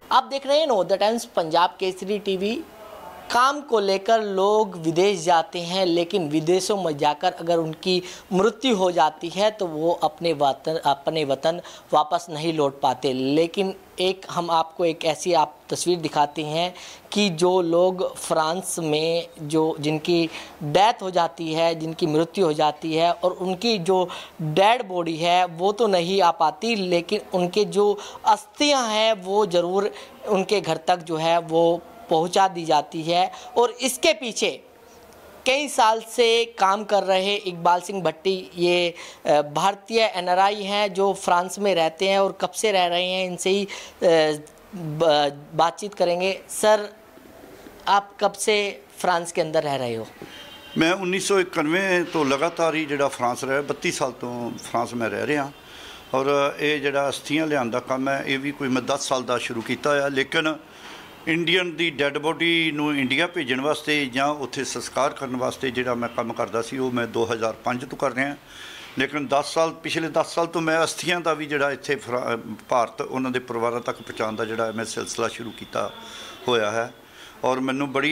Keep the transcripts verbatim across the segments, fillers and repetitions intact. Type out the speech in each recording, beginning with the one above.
आप देख रहे हैं नो the Times Punjab Kesari TV. काम को लेकर लोग विदेश जाते हैं, लेकिन विदेशों में जाकर अगर उनकी मृत्यु हो जाती है तो वो अपने वतन अपने वतन वापस नहीं लौट पाते। लेकिन एक हम आपको एक ऐसी आप तस्वीर दिखाते हैं कि जो लोग फ्रांस में जो जिनकी डेथ हो जाती है, जिनकी मृत्यु हो जाती है और उनकी जो डेड बॉडी है वो तो नहीं आ पाती, लेकिन उनके जो अस्थियां हैं वो ज़रूर उनके घर तक जो है वो पहुंचा दी जाती है। और इसके पीछे कई साल से काम कर रहे इकबाल सिंह भट्टी, ये भारतीय एन आर आई हैं जो फ्रांस में रहते हैं और कब से रह रहे हैं, इनसे ही बातचीत करेंगे। सर, आप कब से फ्रांस के अंदर रह रहे हो? मैं उन्नीस सौ इक्यानवे तो लगातार ही जो फ्रांस रहा, बत्ती साल तो फ्रांस में रह रहा। और ये जो अस्थियां लियान का काम है ये भी कोई मैं दस साल का शुरू किया है, लेकिन इंडियन की डैड बॉडी नूं इंडिया भेजण वास्ते जां उत्थे संस्कार करने वास्ते जिहड़ा मैं काम करदा सी वो मैं दो हज़ार पाँच तो कर रहा। लेकिन दस साल पिछले दस साल तो मैं अस्थियां का भी जिहड़ा इत्थे भारत उन्हां दे परिवारां तक पहुँचाउण दा जिहड़ा मैं सिलसिला शुरू किया होया है। और मैनूं बड़ी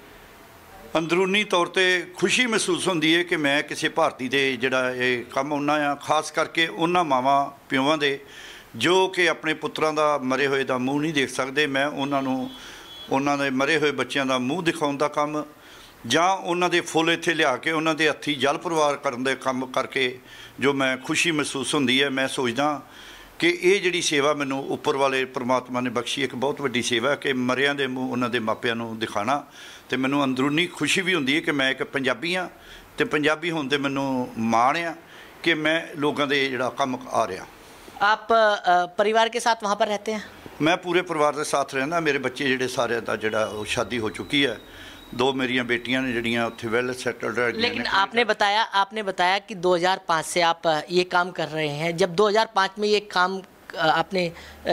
अंदरूनी तौर पर खुशी महसूस होंदी है कि मैं किसी भारती दे जिहड़ा ये काम उन्ना आ, खास करके उन्हां मावां पिओवां दे जो कि अपने पुत्रां दा मरे हुए दा मूँह नहीं देख सकते। मैं उन्हां नूं उन्हां दे मरे हुए बच्चों का मूँह दिखाउण दा काम जां उन्हां दे फुੱਲ इत्थे लिया के उन्हां दे हत्थी जल परिवार करन दे काम करके जो मैं खुशी महसूस होंदी है। मैं सोचदा कि ये जिहड़ी सेवा मैनूं उपर वाले परमात्मा ने बख्शी एक बहुत वड्डी सेवा है कि मरियां दे मूँह उन्हां दे मापिआं नूं दिखाना। ते मैनूं अंदरूनी खुशी भी होंदी है कि मैं एक पंजाबी हाँ ते पंजाबी होण ते मैनूं माण आ कि मैं लोगों दे जिहड़ा काम आ रहा। आप परिवार के साथ वहाँ पर रहते हैं? मैं पूरे परिवार के साथ रहना। मेरे बच्चे जिहड़े सारे दा जिहड़ा शादी हो चुकी है, दो मेरियां बेटियां ने जिहड़ियां उत्थे वेल सेटल्ड है। लेकिन आपने बताया आपने बताया कि दो हज़ार पाँच से आप ये काम कर रहे हैं। जब दो हज़ार पाँच में ये काम आपने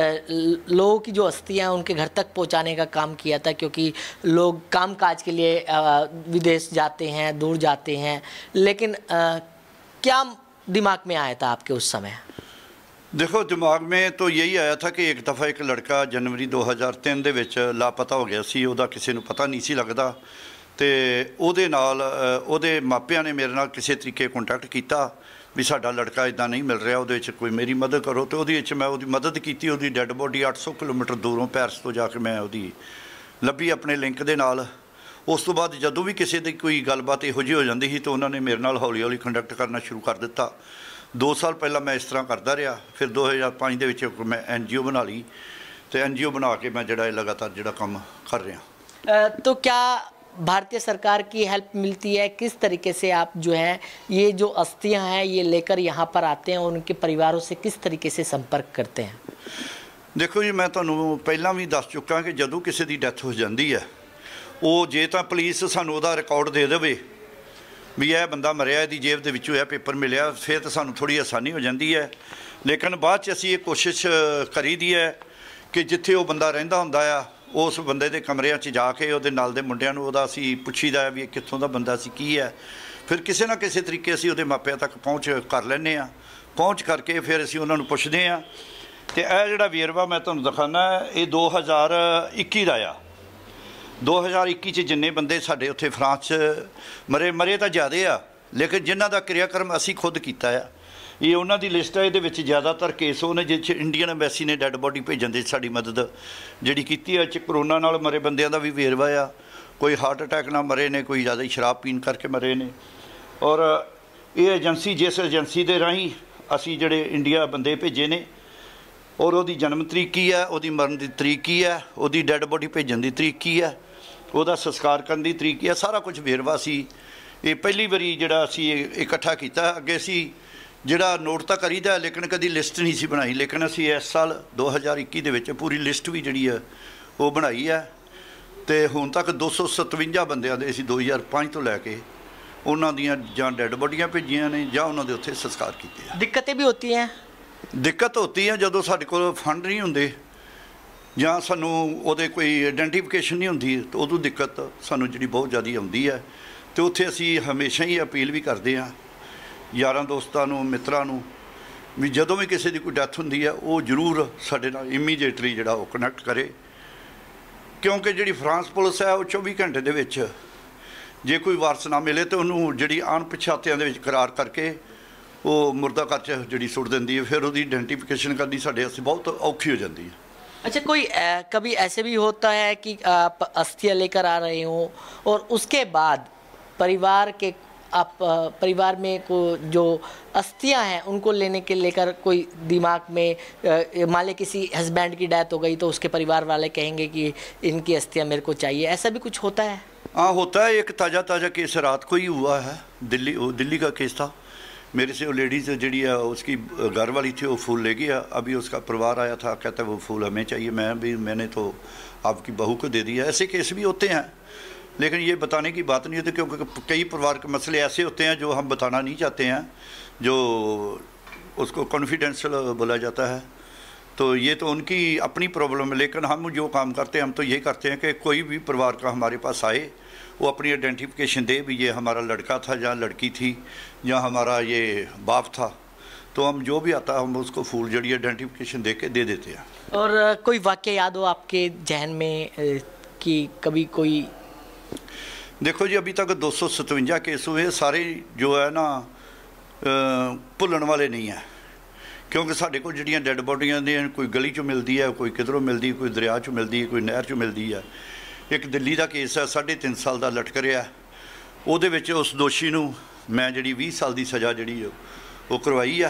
लोगों की जो अस्थियां उनके घर तक पहुंचाने का काम किया था, क्योंकि लोग कामकाज के लिए विदेश जाते हैं, दूर जाते हैं, लेकिन क्या दिमाग में आया था आपके उस समय? देखो, दिमाग में तो यही आया था कि एक दफ़ा एक लड़का जनवरी दो हज़ार तीन दे विच लापता हो गया सी। उहदा किसी नूं पता नहीं सी लगदा ते उहदे नाल उहदे मापिआं ने मेरे नाल किसी तरीके कॉन्टैक्ट किया भी साडा लड़का इदां नहीं मिल रहा, उहदे विच कोई मेरी मदद करो। तो उहदे विच मैं उहदी मदद की। उहदी डैड बॉडी अठ सौ किलोमीटर दूरों पैरिस तो जाके मैं उहदी लभी अपने लिंक दे नाल। उस तो बाद जदों भी किसी दी कोई गलबात इहो जी हो जाती सी तो उन्होंने मेरे नाल हौली हौली कंडक्ट करना शुरू कर दिता। दो साल पहला मैं इस तरह करता रहा। फिर दो हज़ार पाँच के मैं एन जी ओ बना ली तो एन जी ओ बना के मैं जड़ा लगातार जड़ा काम कर रहा। तो क्या भारतीय सरकार की हेल्प मिलती है? किस तरीके से आप जो है ये जो अस्थियां हैं ये लेकर यहाँ पर आते हैं और उनके परिवारों से किस तरीके से संपर्क करते हैं? देखो जी, मैं तुहानूं पहला भी दस चुका कि जदों किसी की डैथ हो जाती है वो जे तो पुलिस सानूं उहदा रिकॉर्ड दे देवे भी यह बंदा मरिया, इहदी जेब दे विचों यह पेपर मिलिया, फिर तो सानूं थोड़ी आसानी हो जाती है। लेकिन बाद च असीं ये कोशिश करी दी है कि जिथे वो बंदा रहिंदा हुंदा आ उस बंदे दे कमरिਆਂ 'ਚ जाके उहदे नाल दे मुंडिਆਂ ਨੂੰ ਉਹਦਾ ਅਸੀਂ ਪੁੱਛੀਦਾ है भी कित्थों ਦਾ ਬੰਦਾ ਸੀ ਕੀ है। फिर किसी ना किसी तरीके ਅਸੀਂ ਉਹਦੇ ਮਾਪਿਆਂ तक पहुँच कर ਲੈਂਦੇ ਆ। पहुँच करके फिर ਅਸੀਂ ਉਹਨਾਂ ਨੂੰ ਪੁੱਛਦੇ ਆ ਤੇ ਇਹ ਜਿਹੜਾ ਵੇਰਵਾ ਮੈਂ ਤੁਹਾਨੂੰ ਦਿਖਾਣਾ ਇਹ दो हज़ार इक्की ਦਾ ਆ। दो हज़ार इक्की च जिन्ने बंदे साढ़े उत्थे फ्रांस च मरे मरे तो ज़्यादा आ, लेकिन जिन्हों का क्रियाक्रम असी खुद किया है ये उन्हों की लिस्ट है। ये ज़्यादातर केस वो ने जिस इंडियन एम्बेसी ने डैड बॉडी भेजन की साड़ी मदद जी की है। करोना नाल मरे बंदियां का भी वेरवा आ, कोई हार्ट अटैक ना मरे ने, कोई ज़्यादा शराब पीन करके मरे ने। और ये एजेंसी जिस एजेंसी के राही असी जड़े इंडिया बंदे भेजे ने और वो जन्म तरीक की है, वो मरण की तरीक की है, वो डैड बॉडी भेजन की तरीक की है, ਉਹਦਾ ਸੰਸਕਾਰ ਕਰਨ ਦੀ ਤਰੀਕ ਹੈ, ਸਾਰਾ ਕੁਝ ਵੇਰਵਾ ਸੀ। ਇਹ ਪਹਿਲੀ ਵਾਰੀ ਜਿਹੜਾ ਅਸੀਂ ਇਕੱਠਾ ਕੀਤਾ। ਅੱਗੇ ਅਸੀਂ ਜਿਹੜਾ ਨੋਟ ਤਾਂ ਕਰੀਦਾ ਲੇਕਿਨ ਕਦੀ ਲਿਸਟ ਨਹੀਂ ਸੀ ਬਣਾਈ। ਲੇਕਿਨ ਅਸੀਂ ਇਸ ਸਾਲ दो हज़ार इक्की ਦੇ ਵਿੱਚ ਪੂਰੀ ਲਿਸਟ ਵੀ ਜਿਹੜੀ ਹੈ ਉਹ ਬਣਾਈ ਹੈ ਤੇ ਹੁਣ ਤੱਕ दो सौ सतवंजा ਬੰਦਿਆਂ ਦੇ ਅਸੀਂ दो हज़ार पाँच ਤੋਂ ਲੈ ਕੇ ਉਹਨਾਂ ਦੀਆਂ ਜਾਂ ਡੈਡ ਬੋਡੀਆਂ ਭੇਜੀਆਂ ਨੇ ਜਾਂ ਉਹਨਾਂ ਦੇ ਉੱਥੇ ਸੰਸਕਾਰ ਕੀਤੇ ਆ। ਦਿੱਕਤਾਂ ਵੀ ਹੁੰਦੀਆਂ ਦਿੱਕਤ ਹੁੰਦੀ ਹੈ ਜਦੋਂ ਸਾਡੇ ਕੋਲ ਫੰਡ ਨਹੀਂ ਹੁੰਦੇ ਜਾਂ ਸਾਨੂੰ ਉਹਦੇ ਕੋਈ ਆਇਡੈਂਟੀਫਿਕੇਸ਼ਨ नहीं ਹੁੰਦੀ तो ਉਦੋਂ ਦਿੱਕਤ ਸਾਨੂੰ ਜਿਹੜੀ ਬਹੁਤ ਜ਼ਿਆਦਾ ਆਉਂਦੀ ਹੈ। ਤੇ ਉੱਥੇ ਅਸੀਂ ਹਮੇਸ਼ਾ ਹੀ ਅਪੀਲ ਵੀ ਕਰਦੇ ਹਾਂ ਯਾਰਾਂ ਦੋਸਤਾਂ ਨੂੰ, ਮਿੱਤਰਾਂ ਨੂੰ ਵੀ ਜਦੋਂ ਵੀ ਕਿਸੇ ਦੀ ਕੋਈ ਡੈਥ ਹੁੰਦੀ ਹੈ ਉਹ ਜ਼ਰੂਰ ਸਾਡੇ ਨਾਲ ਇਮੀਡੀਏਟਲੀ ਜਿਹੜਾ ਉਹ ਕਨੈਕਟ ਕਰੇ क्योंकि जी फ्रांस पुलिस है वो चौबी घंटे दे विच जे कोई वारस ना मिले तो उन्होंने जी अणपछातियां दे विच करार करके वो मुर्दा घर च जी सुट देंदी है, फिर उसकी आइडेंटिफिकेशन करनी साढ़े वास्ते बहुत औखी हो जाती है। अच्छा, कोई आ, कभी ऐसे भी होता है कि आप अस्थियाँ लेकर आ रहे हों और उसके बाद परिवार के आप परिवार में को जो अस्थियां हैं उनको लेने के लेकर कोई दिमाग में मान ले किसी हस्बैंड की डेथ हो गई तो उसके परिवार वाले कहेंगे कि इनकी अस्थियां मेरे को चाहिए, ऐसा भी कुछ होता है? हाँ होता है। एक ताज़ा ताज़ा केस रात को ही हुआ है, दिल्ली वो दिल्ली का केस था। मेरे से वो लेडीज़ जी है उसकी घर वाली थी, वो फूल ले गया। अभी उसका परिवार आया था, कहता है वो फूल हमें चाहिए। मैं भी मैंने तो आपकी बहू को दे दिया। ऐसे केस भी होते हैं, लेकिन ये बताने की बात नहीं होती क्योंकि कई परिवार के मसले ऐसे होते हैं जो हम बताना नहीं चाहते हैं, जो उसको कॉन्फिडेंशियल बोला जाता है। तो ये तो उनकी अपनी प्रॉब्लम है, लेकिन हम जो काम करते हैं हम तो ये करते हैं कि कोई भी परिवार का हमारे पास आए वो अपनी आइडेंटिफिकेशन दे भी ये हमारा लड़का था या लड़की थी या हमारा ये बाप था, तो हम जो भी आता हम उसको फूल जड़ी आइडेंटिफिकेशन दे के दे देते हैं। और कोई वाक्य याद हो आपके जहन में कि कभी कोई? देखो जी अभी तक दो सौ सतवंजा केस हुए, सारे जो है ना भुलन वाले नहीं है, क्योंकि साढ़े को जड़ियाँ डैड बॉडियाँ ने कोई गली चो मिलती है, कोई किधरों मिलती, कोई दरिया चो मिलती है, कोई नहर चो मिलती है। एक दिल्ली का केस है, साढ़े तीन साल का लटक रहा, ਉਹਦੇ ਵਿੱਚ उस दोषी ਨੂੰ मैं जी बीस साल की सज़ा जी वो करवाई है।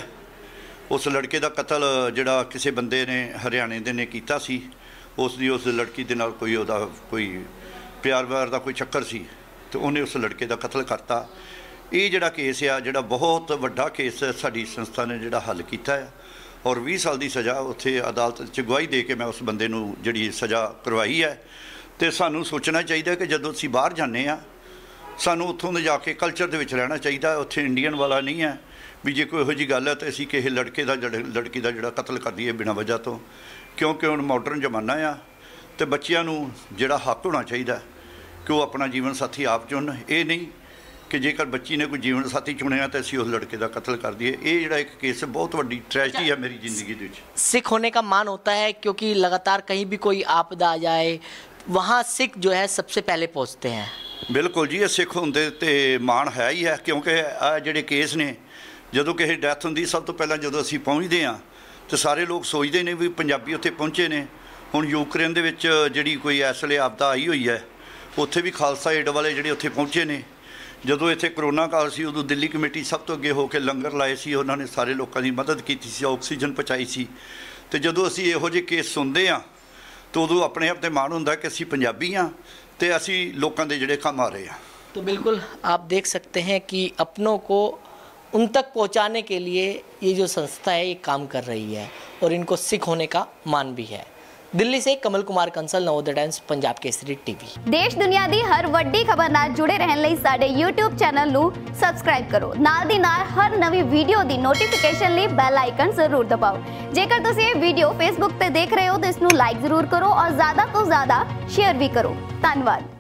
उस लड़के का कतल जोड़ा किसी बंदे ने हरियाणे दे ने कीता सी, उसकी उस लड़की के नाल कोई उहदा कोई प्यार व्यार का कोई चक्कर सी, तो उन्हें उस लड़के का कतल करता। ये जोड़ा केस आ जोड़ा बहुत वड्डा केस है, साड़ी संस्था ने जोड़ा हल किया है और बीस साल की सज़ा उत्थे अदालत च गवाही दे के मैं उस बंदे नूं जिहड़ी सज़ा करवाई है। तो सानू सोचना चाहिए कि जदों असीं बाहर जाने आ सानू उत्थों दे जाके कल्चर दे विच रहना चाहिए। उत्थे इंडियन वाला नहीं है भी जे कोई इहो जी गल है तो असीं किसी लड़के का लड़की का जिहड़ा कतल कर दईए बिना वजह तो, क्योंकि हुण मॉडर्न जमाना आ तो बच्चियां नूं जिहड़ा हक होना चाहिए कि वो अपना जीवन साथी आप चुन। ये नहीं कि जेकर बच्ची ने कोई जीवन साथी चुनिया तो असीं उस लड़के का कतल कर दिए। ये जिहड़ा एक केस बहुत वड्डी ट्रैजेडी है मेरी जिंदगी दे विच। सिख होने का मान होता है क्योंकि लगातार कहीं भी कोई आपदा आ जाए वहाँ सिख जो है सबसे पहले पहुँचते हैं। बिल्कुल जी, सिख होंदे ते मान है ही है, क्योंकि आ जिहड़े केस ने जदों किसी डैथ होंदी सब तो पहला जदों असीं पहुँचते हैं तो सारे लोग सोचते हैं भी पंजाबी उत्थे पहुँचे ने। हुण यूक्रेन दे विच जिहड़ी कोई इस वेले आपदा आई हुई है उत्थे भी खालसा एड वाले जिहड़े उत्थे पहुँचे ने। जदों इत्थे करोना काल सी उदों दिल्ली कमेटी सब तो अगे होकर लंगर लाए सी, उन्होंने सारे लोगों की मदद की सी, ऑक्सीजन पहुँचाई सी। तो जदों असीं इहो जिहे केस सुनते हैं तो उदों अपने आप ते मान हुंदा कि असीं पंजाबी हाँ तो असीं लोकां दे जिहड़े काम आ रहे हैं। तो बिल्कुल आप देख सकते हैं कि अपनों को उन तक पहुंचाने के लिए ये जो संस्था है ये काम कर रही है और इनको सिख होने का मान भी है। दिल्ली से कमल कुमार कंसल, नवोदय टाइम्स, पंजाब केसरी टीवी। देश दुनिया दी हर वड्डी खबर नाल जुड़े रहन लई साडे यूट्यूब चैनल नू सबसक्राइब करो। नाल दी नाल हर नवी वीडियो दी नोटिफिकेशन लई बेल आइकन जरूर दबाओ। जेकर तुसीं ये वीडियो फेसबुक ते देख रहे हो तो इसनू लाइक जरूर करो और ज्यादा तो ज्यादा शेयर भी करो। धन्यवाद।